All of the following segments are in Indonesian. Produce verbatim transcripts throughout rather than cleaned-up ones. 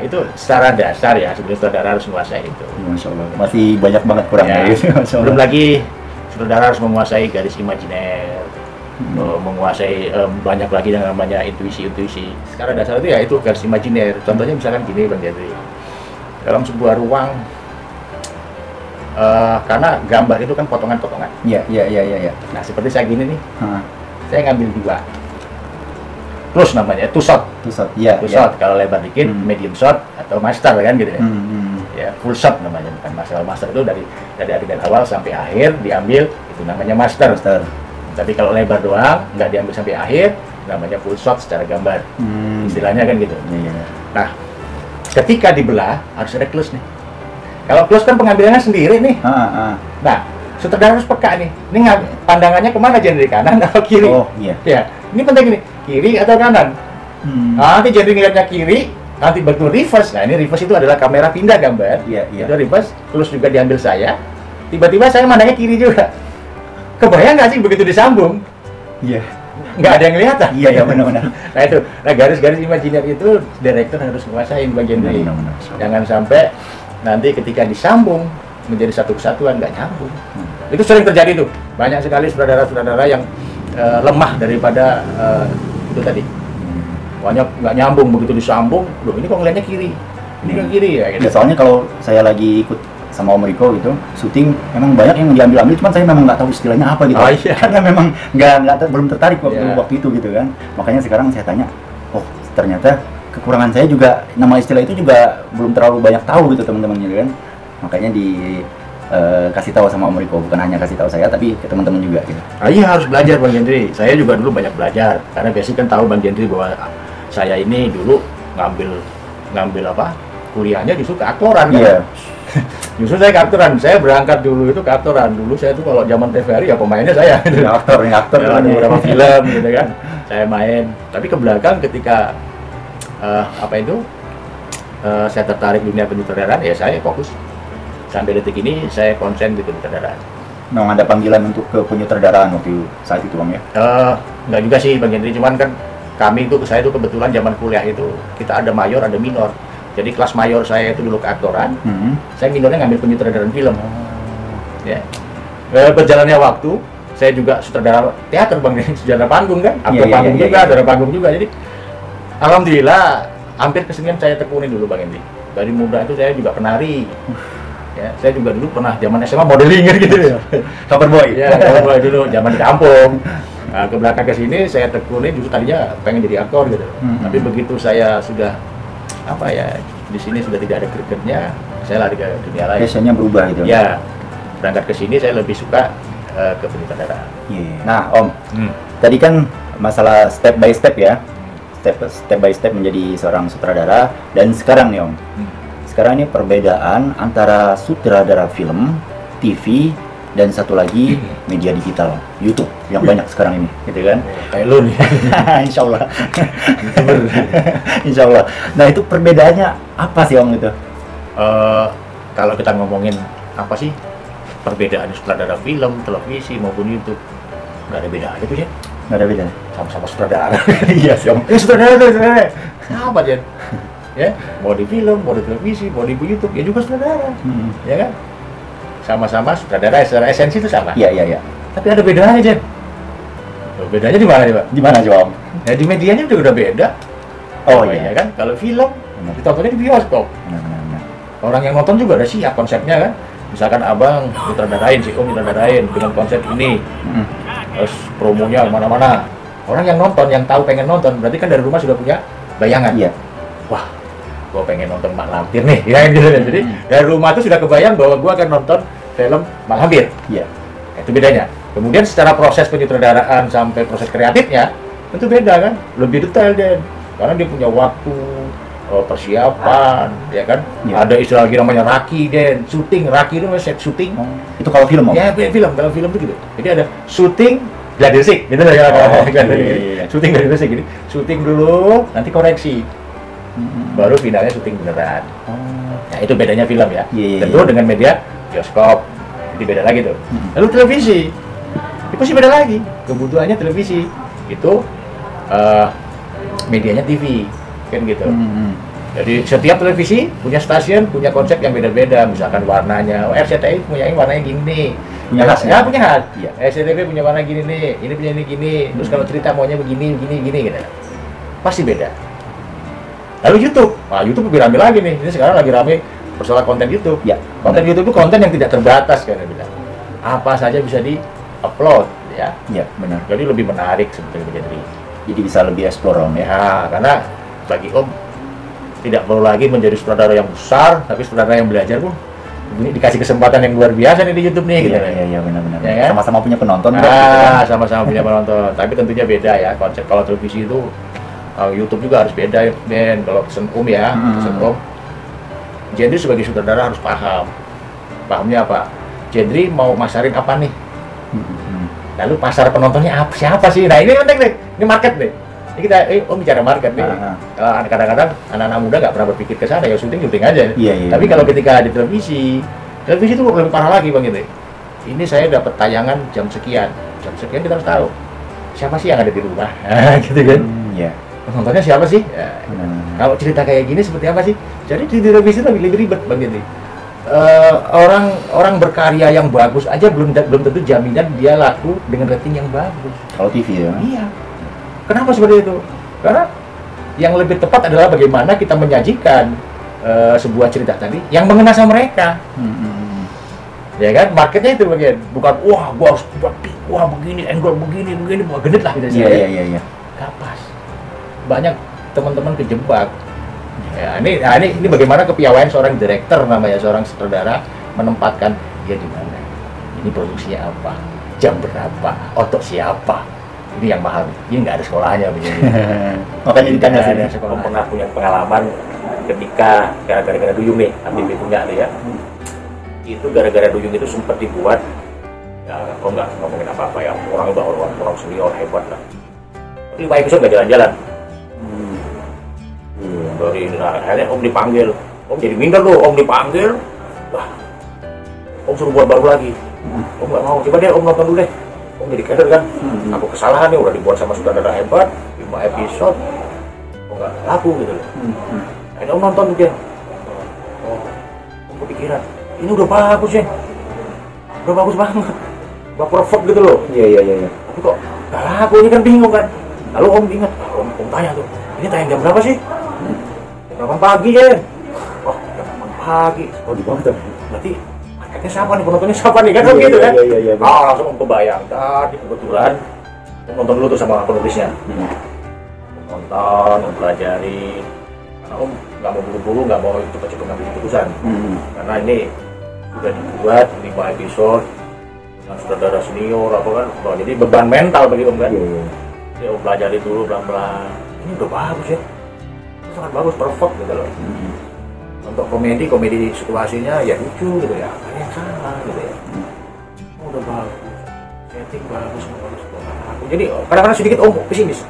itu secara dasar ya, sebetulnya sutradara harus menguasai itu. Masya Allah, masih banyak banget kurangnya. Ya. Belum lagi sutradara harus menguasai garis imajiner, hmm. uh, menguasai um, banyak lagi yang namanya intuisi-intuisi. Secara dasar itu ya itu garis imajiner. Contohnya misalkan gini Bang Jendri, dalam sebuah ruang, uh, karena gambar itu kan potongan-potongan. Iya, iya, iya, iya. Ya. Nah seperti saya gini nih, hmm. saya ngambil dua. Terus namanya two shot, two shot, ya, two ya. shot. Kalau lebar dikit, hmm. medium shot atau master kan gitu ya. Hmm. Ya full shot namanya, bukan master. Master itu dari dari adegan awal sampai akhir diambil, itu namanya master. master. Tapi kalau lebar doang, nggak diambil sampai akhir, namanya full shot secara gambar. Hmm. Istilahnya kan gitu. Ya. Nah, ketika dibelah harus ada close nih. Kalau close kan pengambilannya sendiri nih. Ha, ha. Nah, sutradara harus peka nih. Ini pandangannya kemana, genre kanan atau kiri? Oh iya. Ya, ini penting nih. Kiri atau kanan. Hmm. Nah, nanti jadi ngeliatnya kiri, nanti betul reverse. Nah, ini reverse itu adalah kamera pindah gambar. Iya, iya. Itu reverse, terus juga diambil saya. Tiba-tiba saya mandangnya kiri juga. Kebayang nggak sih begitu disambung? Iya. Nggak ada yang kelihatan. Iya, ya benar-benar. Nah itu, nah garis-garis imajiner itu direktur harus menguasai bagian ini. Jangan sampai nanti ketika disambung menjadi satu kesatuan nggak nyambung. Hmm. Itu sering terjadi tuh. Banyak sekali sutradara-sutradara yang uh, lemah daripada uh, itu tadi. Banyak nggak nyambung, begitu disambung, loh ini kok ngeliatnya kiri, ini kan kiri ya gitu. Ya, soalnya kalau saya lagi ikut sama Om Riko gitu, syuting memang banyak yang diambil-ambil, cuman saya memang nggak tahu istilahnya apa gitu. Oh, iya. Karena memang nggak nggak belum tertarik waktu yeah. waktu itu gitu kan. Makanya sekarang saya tanya, oh ternyata kekurangan saya juga nama istilah itu juga belum terlalu banyak tahu gitu teman-teman gitu kan. Makanya di Uh, kasih tahu sama Om Riko, bukan hanya kasih tahu saya tapi ke teman-teman juga gitu. Ah, iya harus belajar Bang Jendri. Saya juga dulu banyak belajar karena biasanya kan tahu Bang Jendri bahwa saya ini dulu ngambil ngambil apa kuliahnya justru keaktoran kan. Iya. Justru saya keaktoran. Saya berangkat dulu itu keaktoran. Dulu saya tuh kalau zaman T V R I ya pemainnya saya. Ya, aktor, yang aktor ya, ada beberapa film gitu kan. Saya main. Tapi ke belakang ketika uh, apa itu uh, saya tertarik dunia penyutradaraan ya saya fokus. Sampai detik ini saya konsen di penyutradaraan. Memang ada panggilan untuk ke penyutradaraan waktu saat itu Bang ya? Uh, enggak juga sih Bang Jendri, cuman kan kami itu, saya itu kebetulan zaman kuliah itu kita ada mayor, ada minor. Jadi kelas mayor saya itu dulu keaktoran, hmm. saya minornya ngambil penyutradaraan film. Oh. Ya. Uh, berjalannya waktu, saya juga sutradara teater Bang Jendri, sutradara panggung kan, aktor yeah, panggung yeah, juga, yeah, sutradara yeah. panggung juga. Jadi alhamdulillah hampir kesenian saya tekunin dulu Bang Jendri. Dari muda itu saya juga penari. Ya, saya juga dulu pernah zaman S M A modeling gitu ya. Cover boy. Ya, cover boy dulu zaman di kampung. Nah, ke belakang ke sini saya tekuni justru tadinya pengen jadi aktor gitu. Hmm. Tapi begitu saya sudah apa ya, di sini sudah tidak ada gregetnya, saya lari ke dunia lain. Biasanya berubah gitu. Ya. Berangkat ke sini saya lebih suka uh, ke penyutradaraan. Yeah. Nah, Om. Hmm. Tadi kan masalah step by step ya. Step step by step menjadi seorang sutradara dan sekarang nih, Om. Hmm. Sekarang ini perbedaan antara sutradara film, T V, dan satu lagi media digital, YouTube yang banyak sekarang ini, gitu kan? Kayak lu nih. Insya Allah. Insya Allah. Nah itu perbedaannya apa sih Om itu? Uh, kalau kita ngomongin apa sih perbedaan sutradara film, televisi maupun YouTube, nggak ada beda aja tuh ya? Nggak ada beda. Sama-sama sutradara. Iya sih Om. Ini sutradara, sutradara. Apa ya? Ya, mau di film, mau di televisi, mau di YouTube, ya juga sutradara, hmm. ya kan? Sama-sama sutradara, secara esensi itu sama. Iya, iya, iya. Tapi ada bedanya, Jen. Bedanya di mana, Pak? Di mana, Om? Ya di medianya juga udah beda. Oh, oh iya. Ya kan? Kalau film, hmm. ditontonnya di bioskop. Hmm. Orang yang nonton juga udah siap konsepnya kan. Misalkan abang sutradarain, si Om sutradarain dengan konsep ini, hmm. terus promonya mana-mana. Orang yang nonton, yang tahu pengen nonton, berarti kan dari rumah sudah punya bayangan. Iya. Wah, gue pengen nonton Mak Lampir nih, ya gitu. Jadi hmm. dari rumah tuh sudah kebayang bahwa gue akan nonton film Mak Lampir. Iya. Itu bedanya. Kemudian secara proses penyutradaraan sampai proses kreatifnya tentu beda kan, lebih detail deh. Karena dia punya waktu, persiapan, ya kan. Ya. Ada istilah lagi namanya raki deh, syuting. Raki itu set syuting. Oh. Itu kalau film, Om? Ya, film. Kalau film itu gitu. Jadi ada syuting gladi resik, gitu lah ya. Oh, kan. Iya. Syuting gladi resik, jadi syuting dulu, nanti koreksi. Hmm. Baru finalnya syuting beneran. Oh. Nah itu bedanya film ya. Yeah. Tentu dengan media bioskop itu beda lagi tuh. Hmm. Lalu televisi itu sih beda lagi. Kebutuhannya televisi itu uh, medianya T V kan gitu. Hmm. Jadi setiap televisi punya stasiun, punya konsep yang beda-beda, misalkan warnanya. Oh, R C T I punya ini warnanya gini nih. Punya khas, ya punya khas. Ya. R C T V punya warna gini nih, ini punya ini gini. Terus kalau cerita maunya begini, begini, gini gitu. Pasti beda. Lalu YouTube, nah YouTube lebih rame lagi nih. Ini sekarang lagi rame persoalan konten YouTube. Ya. Konten YouTube itu konten yang tidak terbatas kan bilang. Apa saja bisa di-upload ya. Iya, benar. Jadi lebih menarik sebetulnya jadi. Jadi bisa lebih explore Om ya. Ya, karena bagi Om tidak perlu lagi menjadi sutradara yang besar, tapi sutradara yang belajar pun ini dikasih kesempatan yang luar biasa nih di YouTube nih. Iya, gitu. iya, iya, benar-benar. Ya, kan? Sama-sama punya penonton. Nah, gitu, kan? Sama-sama punya penonton. Tapi tentunya beda ya konsep kalau televisi itu, uh, YouTube juga harus beda, Ben. Kalau pesan Om ya, hmm. pesan Om. Jadi sebagai sutradara harus paham. Pahamnya apa? Jadi mau masarin apa nih? Hmm. Lalu pasar penontonnya apa? Siapa sih? Nah ini penting nih. Ini market nih. Ini kita, eh, Om bicara market nih. Uh-huh. Kadang-kadang anak-anak muda nggak pernah berpikir ke sana, ya syuting syuting aja. Iya, iya, tapi iya. kalau ketika di televisi, televisi itu lebih parah lagi Bang gitu. Ini saya dapat tayangan jam sekian, jam sekian kita harus tahu siapa sih yang ada di rumah, gitu kan? Hmm, ya. Penontonnya siapa sih? Ya, hmm. Kalau cerita kayak gini seperti apa sih? Jadi di televisi itu lebih, lebih ribet Bang gitu. Uh, orang orang berkarya yang bagus aja belum belum tentu jaminan dia laku dengan rating yang bagus. Kalau T V ya? Iya. Kenapa seperti itu? Karena yang lebih tepat adalah bagaimana kita menyajikan uh, sebuah cerita tadi yang mengena sama mereka. Hmm. Ya kan? Marketnya itu bagian. Bukan wah gua harus buat wah begini, angle begini, begini, buat genit lah gitu. Iya, iya, iya, iya. Gak pas. Banyak teman-teman kejebak. Ya, ini, nah ini, ini bagaimana kepiawaian seorang direktur namanya, seorang sutradara menempatkan dia di mana, ini produksinya apa, jam berapa, otot siapa, ini yang mahal, ini nggak ada sekolahnya begini. Makanya ditanya sini. Saya pernah punya pengalaman ketika gara-gara duyung nih, Habib punya nih ya, itu gara-gara duyung itu sempat dibuat, ya kok nggak ngomongin apa-apa ya, orang udah orang orang senior hebat lah, lima episode nggak jalan-jalan. Dari nah, akhirnya Om dipanggil, Om jadi minder loh, Om dipanggil, wah, Om suruh buat baru lagi, Om nggak mau, coba deh Om nonton dulu deh, Om jadi kader kan, hmm. aku kesalahan nih udah dibuat sama sutradara hebat, lima episode, Om nggak laku gitu loh, hmm. akhirnya Om nonton dia, oh, Om kepikiran, ini udah bagus ya, udah bagus banget, udah perfect gitu loh, iya iya iya, tapi kok nggak laku, ini kan bingung kan, lalu Om ingat, Om, Om tanya tuh, ini tayang jam berapa sih? delapan pagi ya. Wah, delapan pagi. Oh, di bawah tuh. Berarti marketnya siapa nih, penontonnya siapa nih kan iya, gitu kan? Iya, iya, iya. Ah, langsung Om kebayang. Tadi kebetulan Om nonton dulu tuh sama penulisnya. Hmm. Nonton, Om pelajari. Karena Om nggak mau buru-buru, nggak mau cepet-cepet ngambil keputusan. Hmm. Karena ini sudah dibuat lima episode dengan sutradara senior apa kan. Nah, jadi beban mental bagi Om kan. Iya, iya. Jadi Om pelajari dulu pelan-pelan. Ini udah bagus ya. Sangat bagus, perfect gitu loh. Hmm. Untuk komedi, komedi situasinya ya lucu gitu ya, apa yang salah gitu ya. Hmm. Oh, udah bagus, setting bagus, bagus, bagus. Jadi kadang-kadang sedikit om pesimis.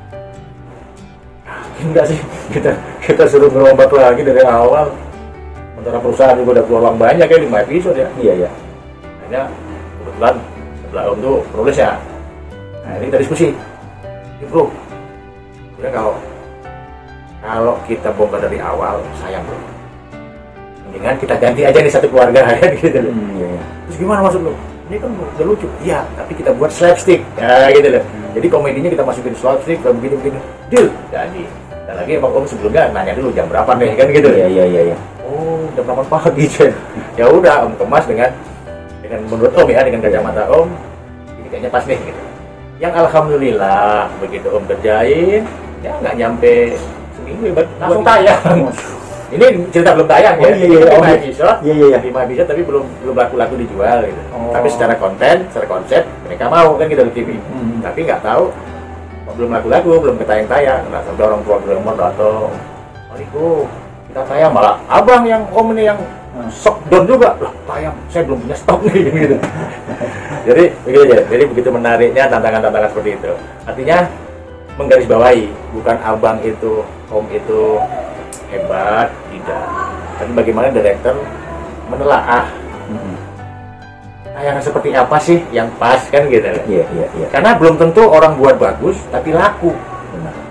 Nah, enggak sih, kita kita suruh ngerombak lagi dari awal. Sementara perusahaan juga udah keluar uang banyak ya, lima episode ya. Iya ya. Hanya kebetulan sebelah om tuh penulis ya. Nah ini kita diskusi, ya bro, udah kalau Kalau kita bongkar dari awal, sayang bro. Mendingan kita ganti aja nih satu keluarga kan gitu loh. Hmm, iya, iya. Terus gimana maksud lo? Ini kan udah lucu. Iya, tapi kita buat slapstick. Ya gitu loh. Hmm. Jadi komedinya kita masukin slapstick dan begini-begini. Deal. Jadi, dan lagi emang om sebelumnya nanya dulu jam berapa nih kan gitu. Iya iya iya iya. Oh, jam delapan pagi Jen. Ya udah om kemas dengan dengan menurut om ya, dengan kacamata om. Ini kayaknya pas nih gitu. Yang alhamdulillah begitu om kerjain, ya nggak nyampe minggu langsung tayang. Ini cerita belum tayang ya. Oh, iya, iya, lima episode, iya, iya, iya. lima episode tapi belum belum laku-laku dijual gitu. Oh. Tapi secara konten, secara konsep mereka mau kan gitu di T V. Hmm. Tapi nggak tahu belum laku-laku, belum ketayang-tayang. Nah, sampai orang tua Doraemon datang. Assalamualaikum, kita tayang malah abang yang om ini yang shock down juga. Lah, tayang, saya belum punya stok nih gitu. Jadi begitu aja. Jadi begitu menariknya tantangan-tantangan seperti itu. Artinya menggarisbawahi, bukan abang itu, om itu hebat, tidak. Tapi bagaimana direktur menelaah mm-hmm. tayangan seperti apa sih yang pas kan gitu. Iya, iya, iya. Karena belum tentu orang buat bagus tapi laku. Benar.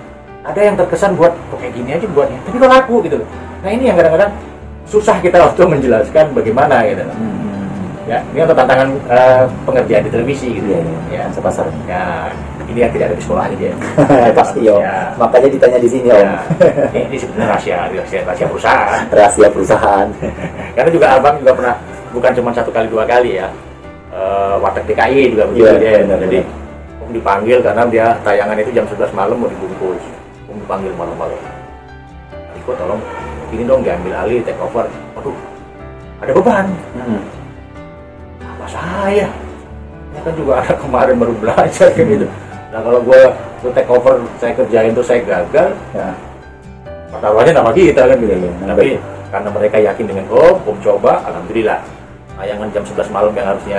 ada yang terkesan buat kok kayak gini aja buatnya, tapi kok laku gitu loh. Nah ini yang kadang-kadang susah kita untuk menjelaskan bagaimana gitu loh. Hmm. Ya, ini untuk tantangan uh, pengerjaan di televisi gitu ya, ya, ya pasar. Ya, ini yang tidak ada di sekolah aja dia. Pasti yo. Ya. Makanya ditanya di sini om. Ya. Ini, ini sebenarnya rahasia, rahasia, rahasia perusahaan. Rahasia perusahaan. Karena juga abang juga pernah, bukan cuma satu kali dua kali ya. Uh, Warteg D K I juga begitu ya, dia. Benar, Jadi om dipanggil karena dia tayangan itu jam sebelas malam mau dibungkus. Om dipanggil malam-malam. Iko tolong ini dong diambil alih, take over. Waduh, ada beban. Hmm. Saya, ya kan juga ada kemarin baru belajar kayak gitu. Nah kalau gue gue take over, saya kerjain tuh saya gagal, ya pertaruhannya nama kita kan gitu. Ya, tapi karena mereka yakin dengan om, om coba, alhamdulillah. Tayangan jam sebelas malam yang harusnya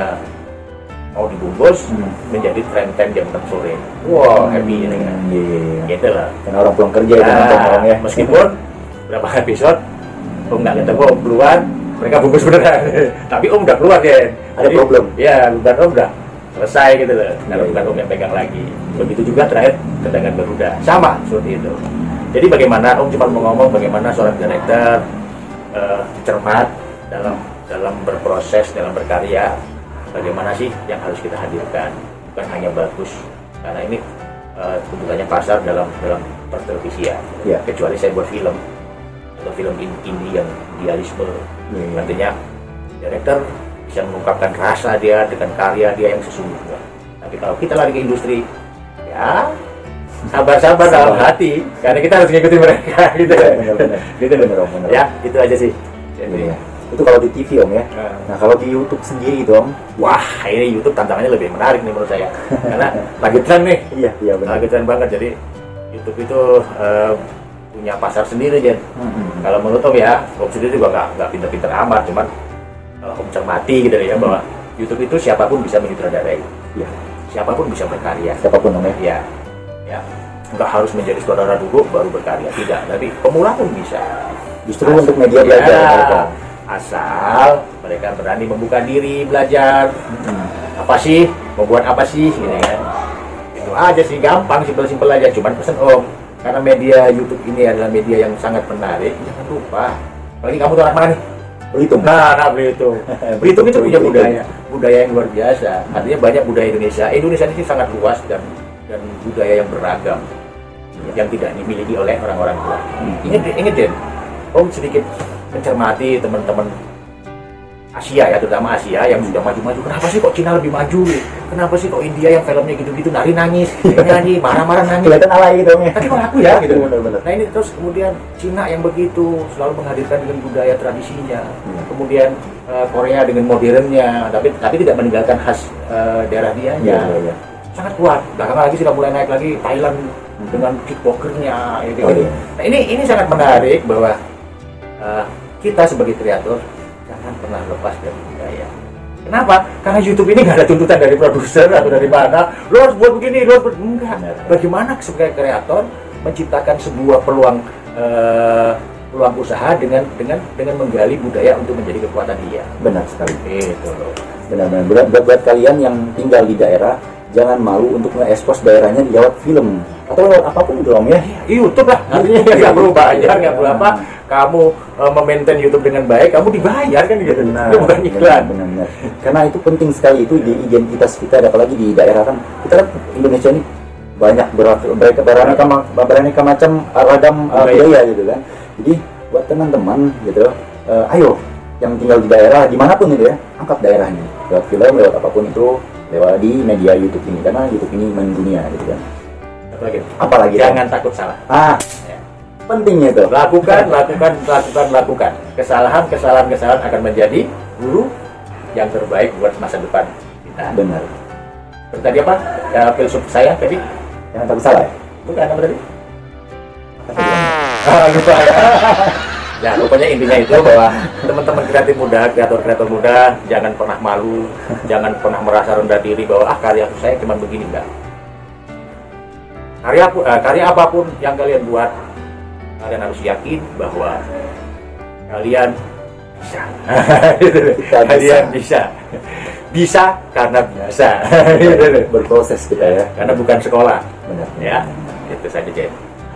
mau dibungkus hmm. menjadi prime time jam enam sore. Wow, happy ini kan. Yeah. Gitu lah. Karena orang pulang kerja nah, itu nonton ya. Meskipun berapa episode, om nggak ketemu om keluar. Mereka bungkus beneran, tapi om udah keluar ya. Ada Jadi, problem? Ya, bukan om udah selesai gitu loh. Karena bukan om yang pegang lagi. Begitu juga terakhir Tendangan Garuda, sama seperti itu. Jadi bagaimana om cuma mau ngomong bagaimana seorang director uh, cermat dalam dalam berproses, dalam berkarya, bagaimana sih yang harus kita hadirkan, bukan hanya bagus. Karena ini uh, tentunya pasar dalam dalam pertelevisian. Ya. Kecuali saya buat film atau film indie yang idealisme. Hmm. Artinya director bisa mengungkapkan rasa dia dengan karya dia yang sesungguhnya. Tapi kalau kita lari ke industri, ya sabar-sabar dalam hati, karena kita harus ngikutin mereka gitu. Ya, benar-benar. Gitu benar, benar. Ya, itu aja sih. Jadi, ya. Itu kalau di T V om ya. Nah, nah kalau di YouTube sendiri itu om, wah ini YouTube tantangannya lebih menarik nih menurut saya, karena lagi tren nih. Iya, iya benar. Lagi tren banget. Jadi YouTube itu uh, punya pasar sendiri Jen. Hmm. Kalau menurut om ya, om sendiri juga nggak nggak pinter-pinter amat, cuman kalau om cermati gitu ya, hmm. bahwa YouTube itu siapapun bisa menyutradarai, ya. Siapapun bisa berkarya, siapapun om ya. Ya, ya, nggak harus menjadi sutradara dulu baru berkarya, tidak. Tapi pemula pun bisa. Justru asal, untuk media belajar ya, mereka. Asal mereka berani membuka diri belajar. Hmm. Apa sih, membuat apa sih, gitu kan? Itu aja sih, gampang, simpel-simpel aja. Cuman pesan om. Karena media YouTube ini adalah media yang sangat menarik, jangan lupa. Apalagi kamu tuh anak mana nih? Belitung. Nah, nah Belitung. Belitung itu punya budaya, budaya yang luar biasa. Artinya banyak budaya Indonesia. Indonesia ini sangat luas dan dan budaya yang beragam, yang tidak dimiliki oleh orang-orang tua. Ingat, ingat deh, om sedikit mencermati teman-teman Asia ya, terutama Asia yang sudah maju-maju. Kenapa sih kok Cina lebih maju? Kenapa sih kok India yang filmnya gitu-gitu nari nangis, nyanyi marah-marah nangis? Kelihatan alay gitu ya. Tapi kok aku ya gitu. Bener-bener. Nah ini terus kemudian Cina yang begitu selalu menghadirkan dengan budaya tradisinya. Hmm. Kemudian uh, Korea dengan modernnya, tapi tapi tidak meninggalkan khas uh, daerah dia. Ya, ya, ya. Sangat kuat. Belakangan lagi sudah mulai naik lagi Thailand hmm. dengan kickboxernya. Gitu. Oh, iya. Nah ini ini sangat menarik bahwa uh, kita sebagai kreator jangan pernah lepas dari budaya. Kenapa? Karena YouTube ini nggak ada tuntutan dari produser atau dari mana. Lo harus buat begini, lo harus buat enggak. Bagaimana sebagai kreator menciptakan sebuah peluang uh, peluang usaha dengan dengan dengan menggali budaya untuk menjadi kekuatan dia. Benar sekali. Itu loh. Benar-benar. Buat, buat, buat kalian yang tinggal di daerah, jangan malu untuk nge-expose daerahnya lewat film atau lewat apapun itu om ya. YouTube lah. Artinya nggak perlu bayar, nggak perlu apa. Kamu uh, memaintain YouTube dengan baik, kamu dibayar kan gitu. Benar, itu bukan iklan. Benar-benar. Karena itu penting sekali itu di identitas kita, apalagi di daerah kan. Kita kan Indonesia ini banyak beraneka beraneka beraneka macam ragam uh, budaya gitu kan. Jadi buat teman-teman gitu, uh, ayo yang tinggal di daerah dimanapun itu ya, angkat daerahnya lewat film, lewat apapun itu, lewat di media YouTube ini, karena YouTube ini mendunia gitu kan. Apalagi, apalagi jangan takut salah. Ah, ya. Pentingnya itu. Lakukan, lakukan, lakukan, lakukan. Kesalahan, kesalahan, kesalahan akan menjadi guru yang terbaik buat masa depan kita. Benar. Tadi apa? Ya, filsuf saya tadi. Jangan takut salah ya? Bukan apa tadi? Ah, lupa ya. Ya, pokoknya intinya itu bahwa teman-teman kreatif muda, kreator-kreator muda, jangan pernah malu, jangan pernah merasa rendah diri bahwa ah karya saya cuma begini, enggak. Karya, uh, karya apapun yang kalian buat, kalian harus yakin bahwa kalian bisa. Kalian bisa. Bisa karena biasa. Berproses kita ya. Karena bukan sekolah. Benar. Ya, itu saja Jen.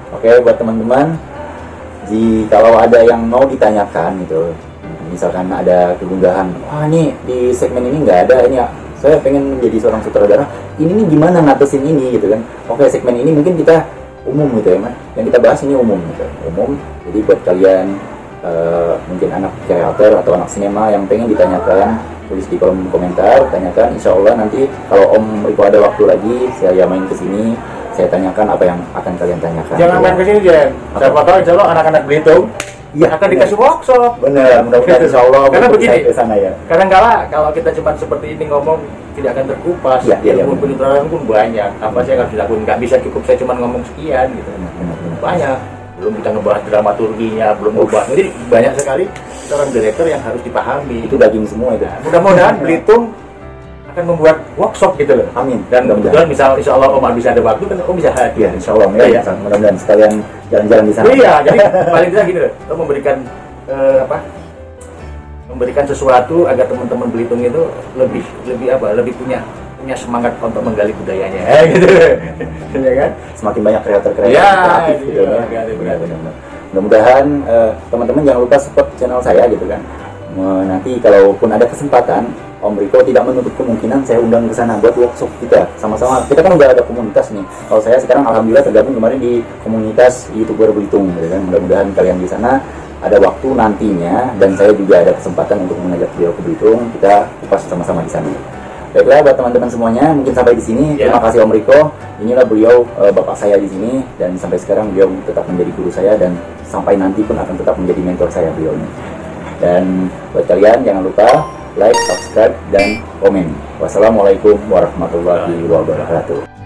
Oke, buat teman-teman, jikalau ada yang mau ditanyakan gitu, misalkan ada kegundahan, wah ini di segmen ini nggak ada, ini saya pengen menjadi seorang sutradara, ini nih gimana ngatasin ini gitu kan. Oke, segmen ini mungkin kita umum gitu ya, man. Yang kita bahas ini umum gitu, umum. Jadi buat kalian uh, mungkin anak kreator atau anak sinema yang pengen ditanyakan, tulis di kolom komentar, tanyakan. Insya Allah nanti kalau Om Riko ada waktu lagi, saya main ke sini, saya tanyakan apa yang akan kalian tanyakan. Jangan main ke sini, Jen. Siapa tahu insya Allah anak-anak Belitung ya akan bener. Dikasih workshop. Benar, mudah-mudahan insya Allah. Karena begini, ke sana ya. Kadang-kala kalau kita cuma seperti ini ngomong tidak akan terkupas. Ya, ya, ilmu penyutradaraan pun banyak. Apa sih yang harus dilakukan? Nggak bisa cukup saya cuma ngomong sekian gitu. Benar, benar, benar. Banyak. Belum kita ngebahas dramaturginya, belum ngebahas. Jadi banyak sekali seorang direktur yang harus dipahami. Itu daging semua itu. Nah, mudah-mudahan Belitung akan membuat workshop gitu loh. Amin. Dan kebetulan misal insya Allah Om bisa ada waktu kan Om bisa hadir. Ya, insya Allah ya, ya. Mudah-mudahan sekalian jalan-jalan di sana. Iya, jadi paling tidak gini loh, Om memberikan uh, apa? Memberikan sesuatu agar teman-teman Belitung itu lebih lebih apa? Lebih punya punya semangat untuk menggali budayanya. Eh, gitu. Ya kan? Semakin banyak kreator-kreator ya, kreatif gitu iya, ya. Benar-benar. Mudah-mudahan uh, teman-teman jangan lupa support channel saya gitu kan. Nanti kalaupun ada kesempatan, Om Riko tidak menutup kemungkinan saya undang ke sana buat workshop kita sama-sama. Kita kan udah ada komunitas nih. Kalau saya sekarang alhamdulillah tergabung kemarin di komunitas YouTuber Belitung, gitu kan. Mudah-mudahan kalian di sana ada waktu nantinya dan saya juga ada kesempatan untuk mengajak beliau ke Belitung. Kita kupas sama-sama di sana. Baiklah buat teman-teman semuanya, mungkin sampai di sini. Yeah. Terima kasih Om Riko. Inilah beliau uh, bapak saya di sini dan sampai sekarang beliau tetap menjadi guru saya dan sampai nanti pun akan tetap menjadi mentor saya beliau ini. Dan buat kalian jangan lupa like, subscribe, dan komen. Wassalamualaikum warahmatullahi wabarakatuh.